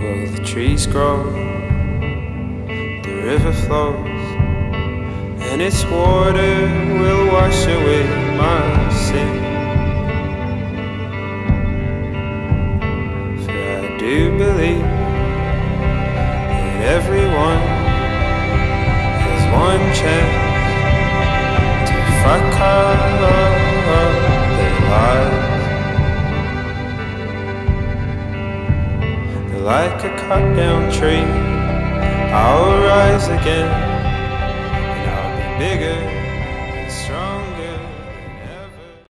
Well, the trees grow, the river flows, and its water will wash away my sin. For I do believe that everyone has one chance to fuck up their lives. Like a cut down tree, I'll rise again, and I'll be bigger and stronger.